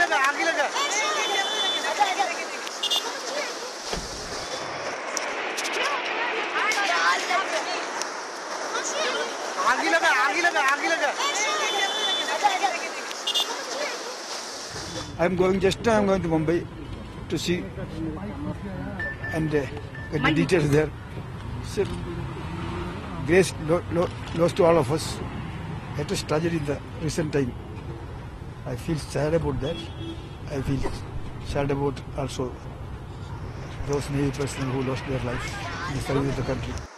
आगे लगा I'm going to Mumbai to see and get the details there. So, grace lost to all of us. It was tragedy in the recent time. I feel sad about that. I feel sad about also those Navy personnel who lost their lives in the service of the country.